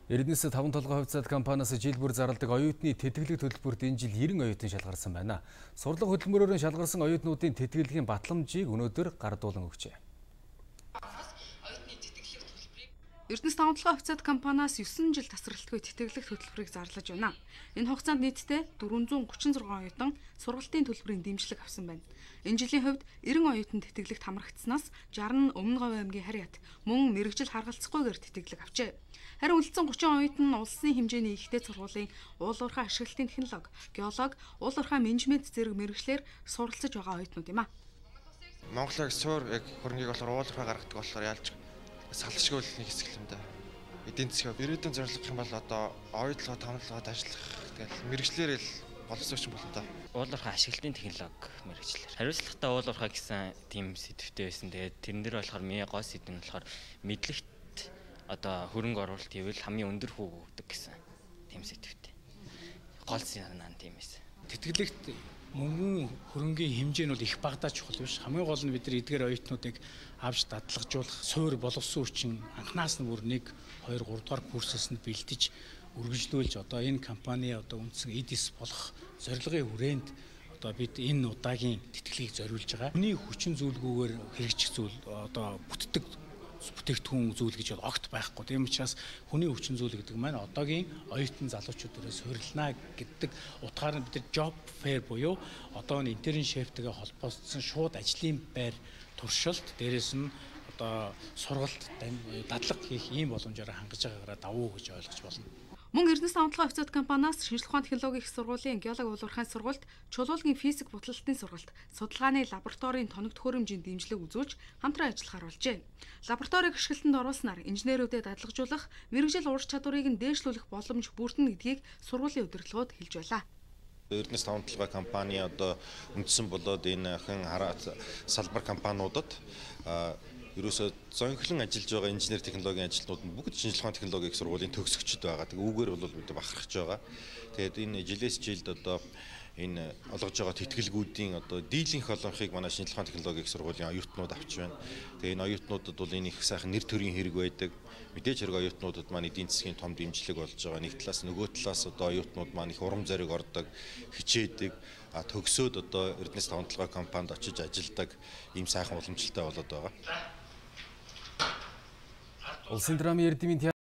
Эрдэнэс 5 толгой хувьцаат компаниас жил бүр зарладаг оюутны тэтгэлэг төлбөрт энэ жил 90 оюутан шалгарсан байна. Сурлага хөтөлмөрөөр шалгарсан оюутнуудын тэтгэлгийн батламжийг өнөөдөр гардуулан өгчээ. Эрдэнэс 5 толгой хувьцаат компаниас 9 жил тасралтгүй тэтгэлэг төлбөрийг зарлаж байна. Энэ хугацаанд нийтдээ 436 оюутан сургалтын төлбөрийн дэмжлэг авсан байна. Энэ жилийн хувьд 90 оюутан тэтгэлэгт хамрагдсанаас 60 нь Өмнө Говь аймгийн Харьяат, мөн мэргэжил харгалцахгүйгээр тэтгэлэг авчээ. Харин үлдсэн 30 оюутан нь улсын хэмжээний ихтэй сургуулийн уул уурхай ашиглалтын технологи, геолог, уул уурхай менежмент зэрэг мэргэжлэр суралцж байгаа оюутнууд юм а. Монголыг суур яг хөрөнгийг болохоор уул уурхай гаргадаг болохоор ялж салшгүй нэг хэсэг юм да. Эдийн засгийн ирээдүйн зорилго юм бол одоо оюутлогоо томлогоод ажиллах тэгэл мэргэжлэр л боловсруулагч болно да. Уул уурхай ашиглалтын технологи мэргэжлэр. Хариуцлагатай уул уурхай гэсэн тийм сэдвтэй байсан. Тэгээд тэрэн дээр болохоор миний гол сэдв нь болохоор мэдлэгт одоо хөрөнгө оруулалт хийвэл хамгийн өндөр хүүг өгдөг гэсэн тийм сэдвтэй. Гол санаа нь тийм байсан. Тэтгэлэгт мөнгөн хөрөнгийн хэмжээ нь бол их багадаа чухал биш. Хамгийн гол нь бид нар эдгээр оюутнуудыг авч дадлагжуулах, суур боловсон хүчин анхнаас нь бүр 1, 2, 3 дугаар курсээс нь бэлдэж үргэлжлүүлж одоо энэ компани одоо үндсэн эдис болох зорилгын хүрээнд одоо бид энэ удаагийн тэтгэлгийг зориулж байгаа. Хүний хүчин зүйлгүйгээр хэрэгжих зүйл одоо бүтээгдэхүүн зүйл гэж бол огт байхгүй. Тийм учраас хүний хүчин зүйл гэдэг маань одоогийн оюутан залуучуудаас суурилнаа гэдэг утгаар нь бид нар job fair буюу одоо энэ интерншиптэйгээ холбоотсон шууд ажлын байр туршилт дээрээс нь одоо сургалт дадлага хийх ийм боломжоор хангаж байгаагаараа давуу гэж ойлгож байна. Мөн Эрдэнэс 5 толгой хувьцаат компаниас шинжлэх ухааны технологийн их сургуулийн геолог уул уурхайн сургалт, чулуулгийн физик бутлалтын сургалт, судалгааны лабораторийн тоног төхөөрөмжийн дэмжлэг үзүүлж хамтран ажиллахаар болжээ. Лабораторийг ашиглалтанд оруулснаар инженерүүдэд дадлагжуулах, мэргэжил ур чадварыг нь дээшлүүлэх боломж бүрдэнэ гэдгийг сургуулийн удирдлагууд хэлж байлаа. Эрдэнэс 5 толгой компани одоо үндсэн болоод энэ хэн салбар компаниудад ерөөсөө зөнхлөн ажиллаж байгаа инженер технологийн ажилтнууд нь бүгд шинжлэх ухааны технологийн их сургуулийн төгсөгчд байгаа. Тэгээ үүгээр бол бид бахархаж байгаа. Тэгээд энэ жилээс жилд одоо энэ олгож байгаа тэтгэлгүүдийн одоо дийлэнх олонхыг манай шинжлэх ухааны технологийн их сургуулийн оюутнууд авч байна. Тэгээ энэ оюутнуудад бол энэ их сайхан нэр төрийн хэрэг байдаг. Мэдээж хэрэг оюутнуудад маань эдийн засгийн том дэмжлэг болж байгаа. Нэг талаас нөгөө талаас одоо оюутнууд маань их урам зориг ордог, хичээдэг, төгсөөд одоо Эрдэнэс 5 толгой компанид очиж ажилладаг ийм сайхан уламжлалтай болоод байгаа. Улсын драмын эрдэмийн